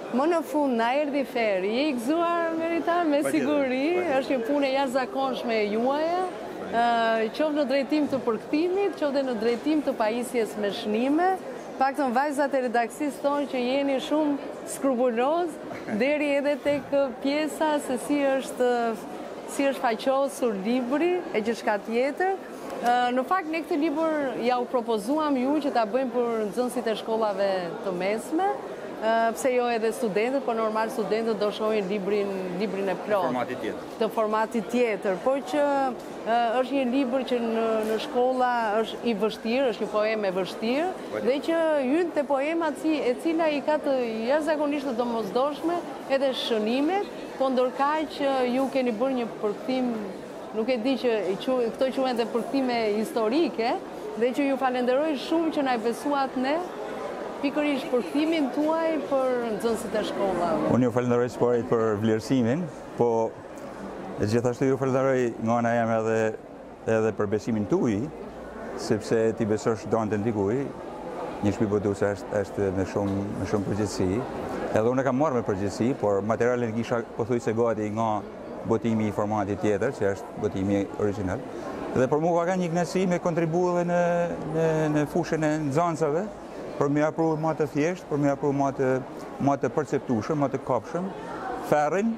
Më në fund na erdhi Feri, je i gëzuar Meritar me siguri, është një punë e jashtëzakonshme e juaja, qoftë në drejtim të përkthimit, qoftë në drejtim të pajisjes me shënime. Paktën vajzat e redaksisë thonë që jeni shumë skrupuloz, deri edhe tek pjesa se si është faqosur libri e gjithçka tjetër. Në fakt, ne këtë libër ja u propozuam ju që ta bëjmë për nxënësit e shkollave të mesme, pse jo edhe studentët, por normal studentët do shohin librin e plot. Të formatit tjetër. Por që është një libër që në shkolla është i vështirë, është një poemë e vështirë, dhe që hyn te poemat e cila i ka të jashtëzakonisht të domosdoshme edhe shënimet, po ndërkaq që ju keni bërë një përkthim, nuk e di që këto quhen dhe përkthime historike, dhe që ju falenderoj shumë që na e besuat ne pikërisht përkthimin tuaj për nxënësit e shkollave. Unë ju falenderoj Sporit për vlerësimin, po gjithashtu ju falenderoj nga ana jam edhe për besimin tuaj, sepse ti besosh Danten dikuj, një shtëpi botuese është me shumë përgjegjësi. Edhe unë kam marrë me përgjegjësi, por materialet kisha pothuajse gati nga botimi i formatit tjetër, që është botimi origjinal. Dhe për mua ka një kënaqësi me kontribu edhe në fushën e nxënësave, për me apru ma të thjesht, për me apru ma të perceptushëm, ma të kapshëm, Ferrin,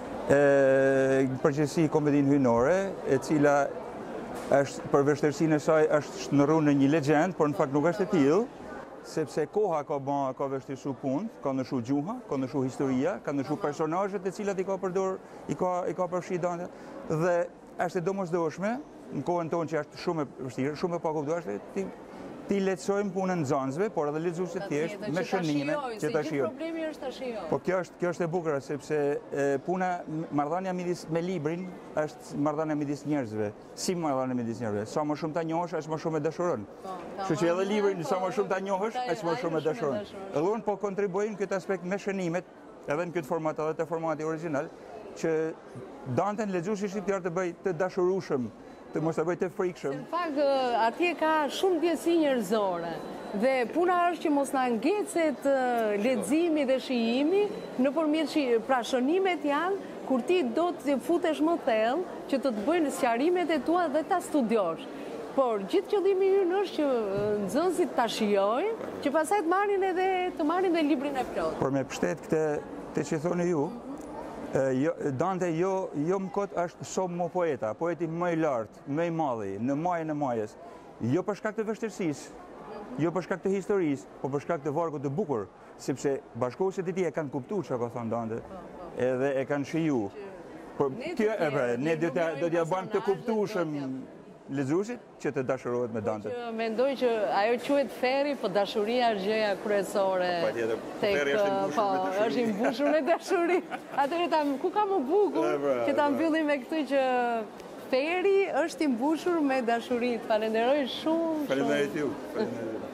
përgjithësi komedinë hyjnore, e cila është për vështirësinë e saj është shndërruar në një legjend, por në fakt nuk është e tillë, sepse koha ka vështirësu punë, ka ndryshu gjuha, ka ndryshu historia, ka ndryshu personazhet e cilat i ka përdor, i ka përfshi Dante, dhe është e domosdoshme, në kohën tonë që është shumë e vështirë, shumë e pakuptueshme, ti lehtësojmë punën nxënësve, por edhe lexuesit thjesht me shënime që ta shijojnë. Problemi është ta shijojnë. Po kjo është e bukur sepse marrëdhënia me librin është marrëdhënia midis njerëzve. Si marrëdhënia midis njerëzve? Sa më shumë ta njohësh, aq më shumë e dashuron. Kështu që edhe librin sa më shumë ta njohësh, aq më shumë e dashuron. Edhe unë po kontribuojmë këtë aspekt me shënimet, edhe në këtë format edhe te formati origjinal, që Danten lexuesi shqiptar të bëj të dashurueshëm, të mos e bëj të frikshëm. Në fakt, atje ka shumë ndjesi njerëzore. Dhe puna është që mos na ngecet leximi dhe shijimi nëpërmjet pra shënimet janë kur ti do të futesh më thellë që të bëjnë sqarimet e tua dhe ta studiosh. Por gjithë qëllimi ynë është që nxënësit ta shijojnë, që pastaj të marrin edhe librin e plot. Por me mbështet këtë që thoni ju, Dante jo më kot është shumë më poeta, poeti më i lartë, më i madhi, në majën e majës, jo për shkak të vështirësisë, jo për shkak të historisë, po për shkak të vargut të bukur, sepse bashkëkohësit e tij e kanë kuptuar çka ka thënë Dante, edhe e kanë shiju. Por ne do t'ja bëjmë të kuptueshëm lexuesit që të dashurohet me Dante. Mendoj që ajo quhet Ferri, po dashuria është gjëja kryesore. Është i mbushur me dashuri. Atëherë ku ka më bukur që ta mbyllim me këtë që Ferri është i mbushur me dashuri. Falenderoj shumë. Faleminderit ju.